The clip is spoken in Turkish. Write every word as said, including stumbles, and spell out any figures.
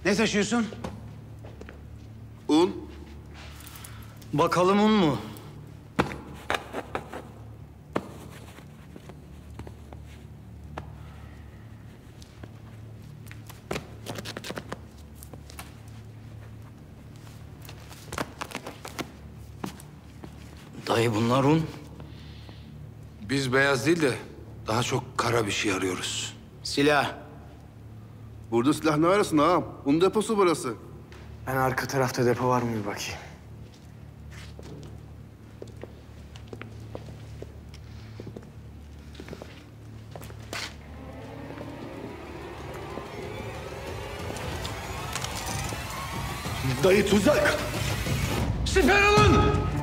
Ne taşıyorsun? Un. Bakalım un mu? Dayı bunlar un. Biz beyaz değil de daha çok kara bir şey arıyoruz. Silah. Burada silah ne arasın ağam? Un deposu burası. Ben arka tarafta depo var mı bir bakayım. Dayı tuzak! Siper alın!